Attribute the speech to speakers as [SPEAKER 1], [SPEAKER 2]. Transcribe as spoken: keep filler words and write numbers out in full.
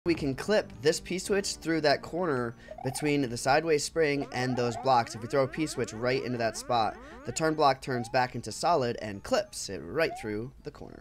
[SPEAKER 1] We can clip this P-switch through that corner between the sideways spring and those blocks. If we throw a P-switch right into that spot, the turn block turns back into solid and clips it right through the corner.